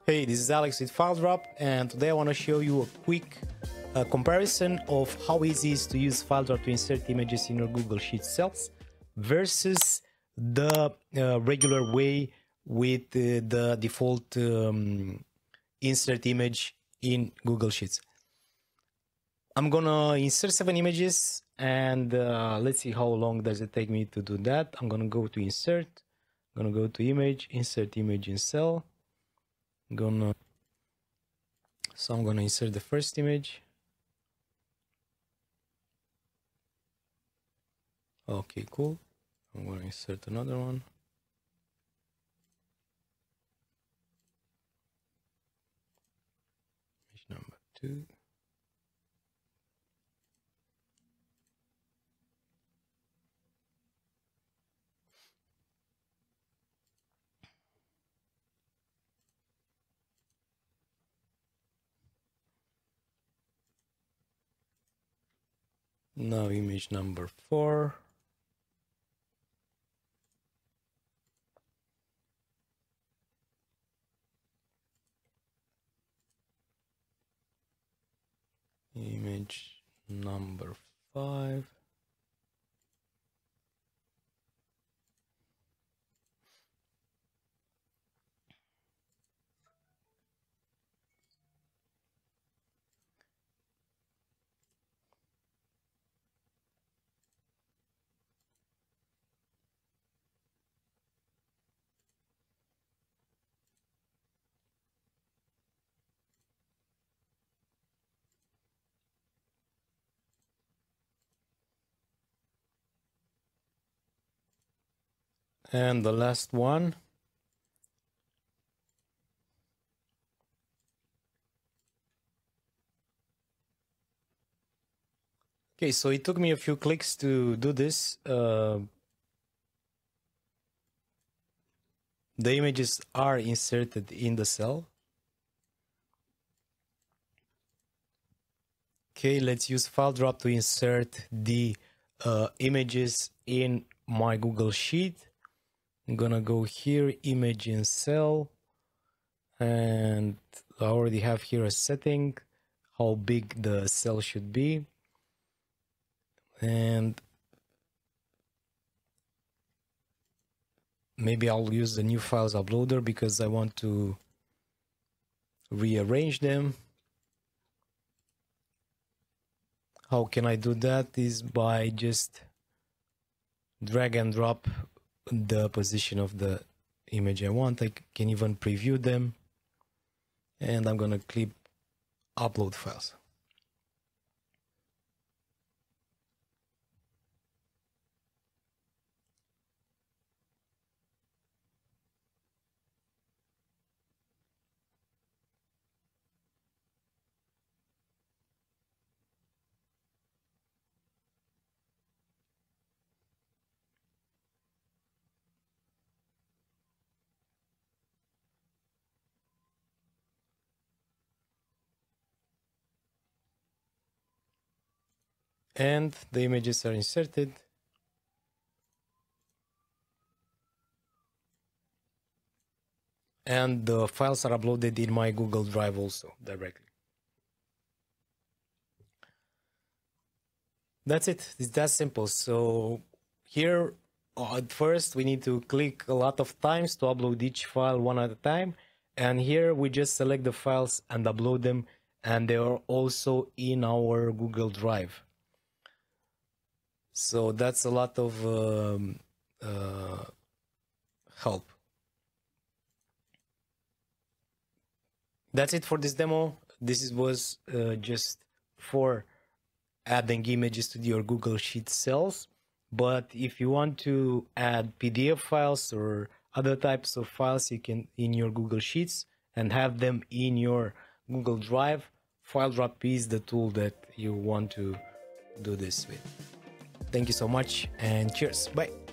Hey, this is Alex with FileDrop, and today I want to show you a quick comparison of how easy it is to use FileDrop to insert images in your Google Sheets cells versus the regular way with the default insert image in Google Sheets. I'm gonna insert 7 images, and let's see how long does it take me to do that. I'm gonna go to insert, I'm gonna go to image, insert image in cell. I'm gonna insert the first image. Okay, cool. I'm gonna insert another one. Image number 2. Now image number 4. Image number 5. And the last one. Okay, so it took me a few clicks to do this. The images are inserted in the cell. Okay, let's use FileDrop to insert the images in my Google Sheet. I'm gonna go here, image in cell, and I already have here a setting, how big the cell should be. And maybe I'll use the new files uploader because I want to rearrange them. How can I do that? Is by just drag and drop the position of the image I want. I can even preview them, and I'm gonna click upload files. And the images are inserted. And the files are uploaded in my Google Drive also directly. That's it. It's that simple. So here at first we need to click a lot of times to upload each file one at a time. And here we just select the files and upload them, and they are also in our Google Drive. So that's a lot of help. That's it for this demo. This was just for adding images to your Google Sheets cells. But if you want to add PDF files or other types of files, you can in your Google Sheets and have them in your Google Drive. FileDrop is the tool that you want to do this with. Thank you so much, and cheers. Bye.